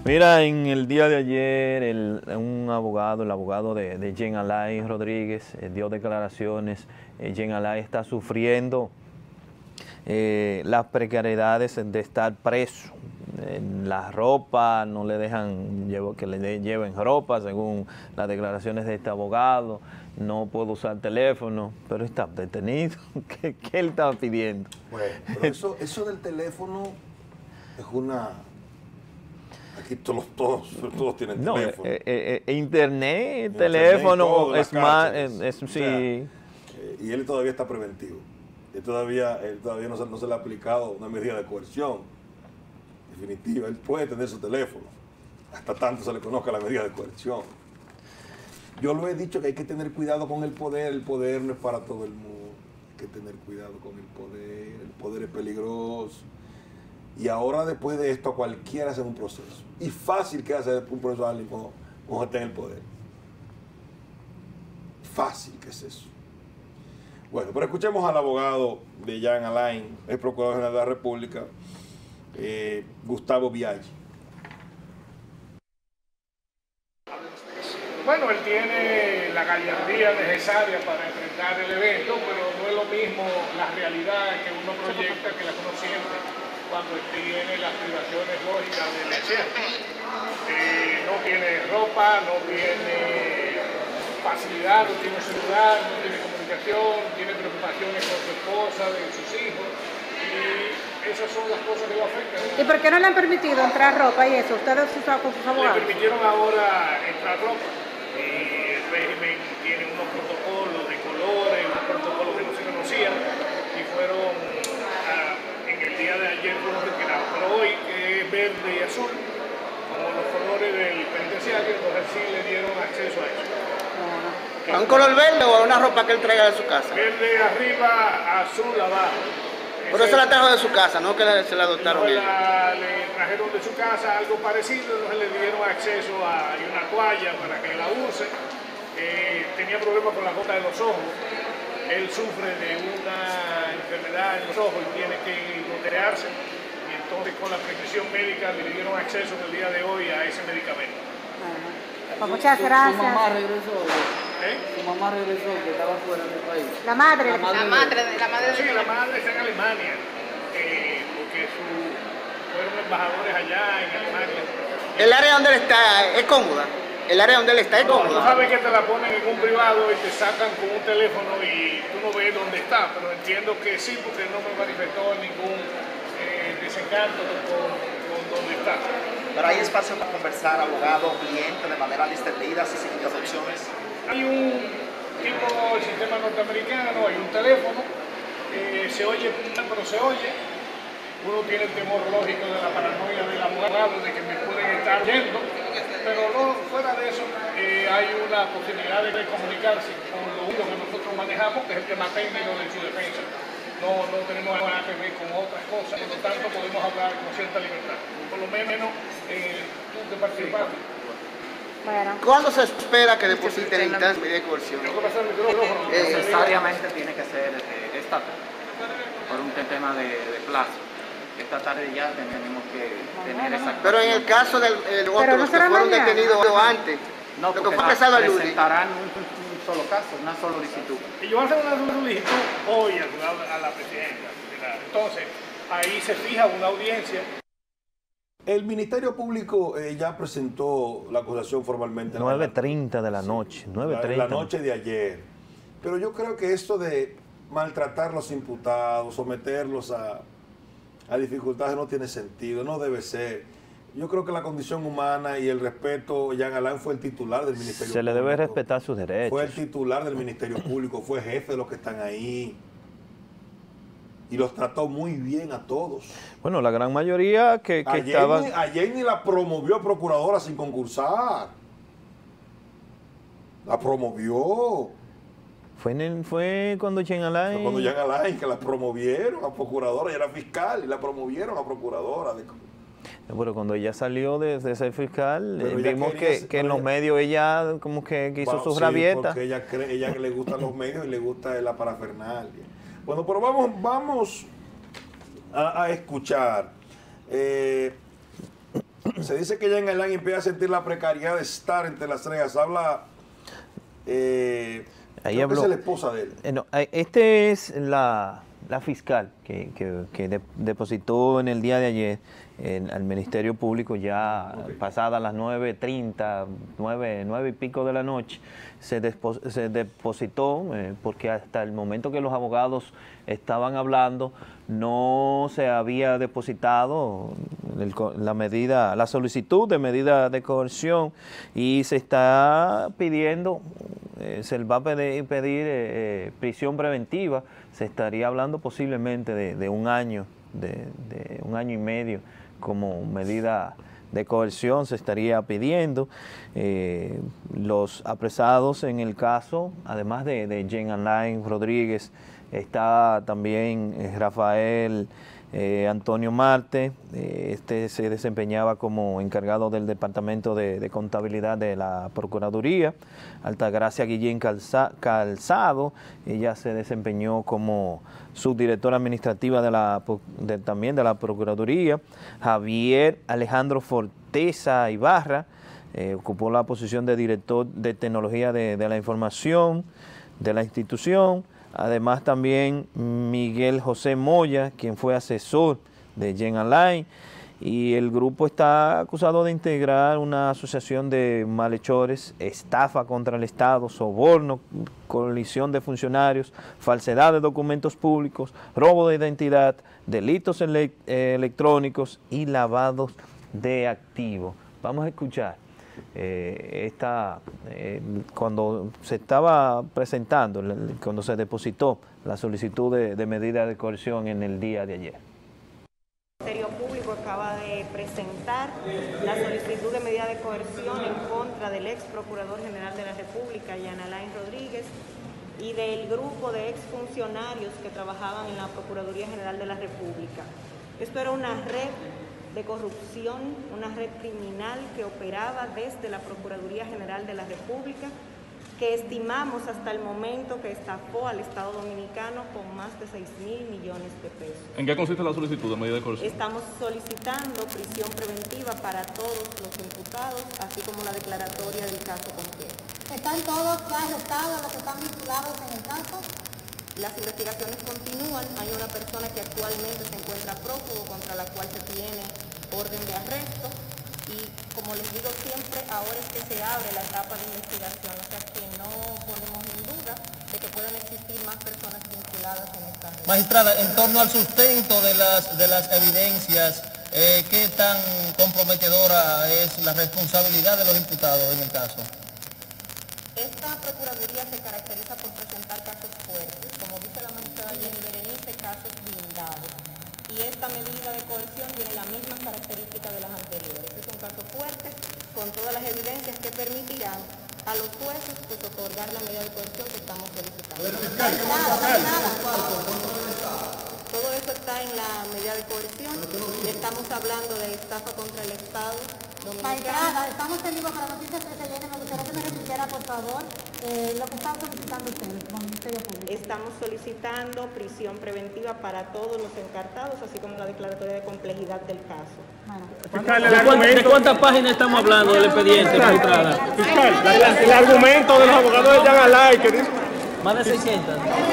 Mira, en el día de ayer, un abogado, el abogado de Jean Alain Rodríguez, dio declaraciones. Jean Alain está sufriendo las precariedades de estar preso. La ropa, no le dejan que le lleven ropa, según las declaraciones de este abogado. No puedo usar teléfono, pero está detenido. ¿Qué él estaba pidiendo? Bueno, pero eso del teléfono es una... Aquí todos tienen teléfono. Internet, teléfono, sí. sea, y él todavía está preventivo. Él todavía no se le ha aplicado una medida de coerción definitiva. Él puede tener su teléfono, hasta tanto se le conozca la medida de coerción. Yo lo he dicho que hay que tener cuidado con el poder no es para todo el mundo. Hay que tener cuidado con el poder es peligroso. Y ahora después de esto cualquiera hace un proceso. Y fácil que hacer un proceso a alguien cuando está en el poder. Fácil que es eso. Bueno, pero escuchemos al abogado de Jean Alain, el Procurador General de la República, Gustavo Biaggi. Bueno, él tiene la gallardía necesaria para enfrentar el evento, pero no es lo mismo la realidad que uno proyecta que la que uno siente cuando tiene las privaciones lógicas del encierro. No tiene ropa, no tiene facilidad, no tiene celular, no tiene comunicación, tiene preocupaciones con su esposa, de sus hijos, y esas son las cosas que lo afectan. ¿Y por qué no le han permitido entrar ropa y eso? ¿Ustedes usaron con sus abogados? Le permitieron ahora entrar ropa. El régimen tiene unos protocolos de colores, unos protocolos que no se conocían y fueron en el día de ayer fueron retirados. Pero hoy es verde y azul, como los colores del penitenciario, entonces sí le dieron acceso a eso. ¿A un color verde o a una ropa que él traiga de su casa? Verde arriba, azul abajo. Por eso la trajo de su casa, no que se la adoptaron no, ellos. Le trajeron de su casa algo parecido, entonces le dieron acceso a una toalla para que la use. Tenía problemas con la gota de los ojos. Él sufre de una enfermedad en los ojos y tiene que gotearse. Y entonces con la prescripción médica le dieron acceso en el día de hoy a ese medicamento. Pues muchas gracias. Su mamá regresó. ¿Eh? Su mamá regresó, que estaba fuera del país. La madre. La madre Sí, la madre está en Alemania, porque fueron embajadores allá en Alemania. ¿El área donde él está es cómoda? ¿El área donde él está es No, tú cómoda? sabes que te la ponen en un privado y te sacan con un teléfono y tú no ves dónde está, pero entiendo que sí, porque no me manifestó ningún desencanto con dónde está. Pero hay espacio para conversar, abogado, cliente, de manera distendida, sin interrupciones. Hay un tipo del sistema norteamericano, hay un teléfono, se oye, pero se oye. Uno tiene el temor lógico de la paranoia del abogado, de que me pueden estar oyendo, pero no, fuera de eso hay una posibilidad de comunicarse con lo único que nosotros manejamos, que es el tema técnico de su defensa. No tenemos nada que ver con otras cosas, por lo tanto podemos hablar con cierta libertad. Por lo menos tú que participaste. Bueno. ¿Cuándo se espera que depositen en instancia de coerción? Necesariamente tiene que ser esta por un tema de plazo. Esta tarde ya tenemos que tener esa. Pero en el caso del otro, no los que será fueron mañana. detenidos antes, No, lo que porque fue apresado el lunes. presentarán un solo caso, una sola solicitud. Y yo voy a hacer una solicitud hoy a la presidenta. Entonces, ahí se fija una audiencia. El Ministerio Público ya presentó la acusación formalmente. 9:30 de la noche, 9:30. La noche de ayer. Pero yo creo que esto de maltratar a los imputados, someterlos a dificultades no tiene sentido, no debe ser. Yo creo que la condición humana y el respeto, Jean Alain fue el titular del Ministerio Público. Se le debe respetar sus derechos. Fue el titular del Ministerio Público, fue jefe de los que están ahí. Y los trató muy bien a todos. Bueno, la gran mayoría que estaban... Ayer ni la promovió procuradora sin concursar. La promovió. Fue cuando Jean Alain... Fue cuando Jean Alain que la promovieron a procuradora, ella era fiscal y la promovieron a procuradora. Pero cuando ella salió de ser fiscal, vimos quería, que en los medios ella como que hizo sus rabietas. Porque ella le gustan los medios y le gusta la parafernalia. Bueno, pero vamos a escuchar Se dice que Jean Alain empieza a sentir la precariedad de estar entre las rejas. Habla, Ahí creo que habló. es la esposa de él. No, este es la fiscal que depositó en el día de ayer al Ministerio Público, ya pasadas las 9:30, 9 y pico de la noche, se depositó, porque hasta el momento que los abogados estaban hablando, no se había depositado la solicitud de medida de coerción, y se está pidiendo, se le va a pedir prisión preventiva. Se estaría hablando posiblemente de un año, de 1 año y medio como medida de coerción se estaría pidiendo. Los apresados en el caso, además de Jean Alain Rodríguez, está también Rafael Antonio Marte. Este se desempeñaba como encargado del Departamento de Contabilidad de la Procuraduría. Altagracia Guillén Calzado, ella se desempeñó como subdirectora administrativa también de la Procuraduría. Javier Alejandro Forteza Ibarra ocupó la posición de director de tecnología de la información de la institución. Además también Miguel José Moya, quien fue asesor de Jean Alain, y el grupo está acusado de integrar una asociación de malhechores, estafa contra el Estado, soborno, colisión de funcionarios, falsedad de documentos públicos, robo de identidad, delitos electrónicos y lavados de activos. Vamos a escuchar. Cuando se estaba presentando, cuando se depositó la solicitud de medida de coerción en el día de ayer. El Ministerio Público acaba de presentar la solicitud de medida de coerción en contra del ex Procurador General de la República, Jean Alain Rodríguez, y del grupo de exfuncionarios que trabajaban en la Procuraduría General de la República. Esto era una red de corrupción, una red criminal que operaba desde la Procuraduría General de la República, que estimamos hasta el momento que estafó al Estado Dominicano con más de 6.000 millones de pesos. ¿En qué consiste la solicitud de medida de coerción? Estamos solicitando prisión preventiva para todos los imputados, así como la declaratoria del caso completo. ¿Están todos ya arrestados los que están vinculados en el caso? Las investigaciones continúan. Hay una persona que actualmente se encuentra prófugo, contra la cual se tiene orden de arresto, y como les digo siempre, ahora es que se abre la etapa de investigación, o sea que no ponemos en duda de que puedan existir más personas vinculadas en esta red. Magistrada, en torno al sustento de las evidencias, ¿qué tan comprometedora es la responsabilidad de los imputados en el caso? Esta Procuraduría se caracteriza por presentar casos fuertes, como dice la magistrada Jenny Berenice, casos blindados. Y esta medida de coerción tiene las mismas características de las anteriores. Es un caso fuerte, con todas las evidencias que permitirán a los jueces pues, otorgar la medida de coerción que estamos solicitando. Todo eso está en la medida de coerción. Estamos hablando de estafa contra el Estado dominicano. Estamos en vivo para Noticias 13. Me gustaría que me repitiera, por favor, lo que están solicitando ustedes como Ministerio Público. Estamos solicitando prisión preventiva para todos los encartados, así como la declaratoria de complejidad del caso. ¿De cuántas páginas estamos hablando del expediente, magistrada? Fiscal, el argumento de los abogados de Jean Alain que dice... Más de 600.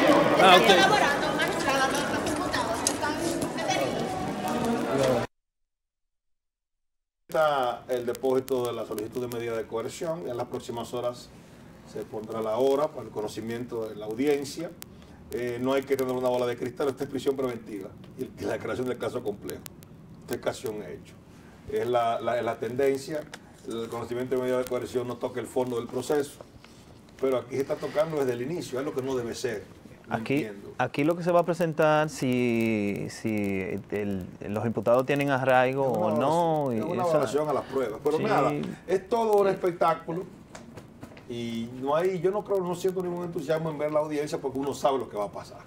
El depósito de la solicitud de medida de coerción. En las próximas horas se pondrá la hora para el conocimiento de la audiencia. No hay que tener una bola de cristal, esta es prisión preventiva y la declaración del caso complejo. Esta es casi un hecho. Es la tendencia, el conocimiento de medida de coerción no toca el fondo del proceso, pero aquí se está tocando desde el inicio, es lo que no debe ser. Aquí lo que se va a presentar si los imputados tienen arraigo o no. Es una evaluación a las pruebas. Pero sí, nada, es todo un espectáculo y no siento ningún entusiasmo en ver la audiencia porque uno sabe lo que va a pasar.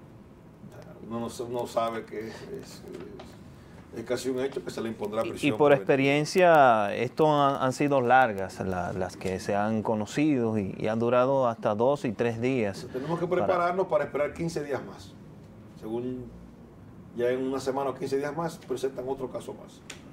Uno sabe que es casi un hecho que se le impondrá prisión. Y por experiencia, esto han sido largas las que se han conocido y han durado hasta 2 y 3 días. Entonces, tenemos que prepararnos para esperar 15 días más. Según ya en una semana o 15 días más, presentan otro caso más.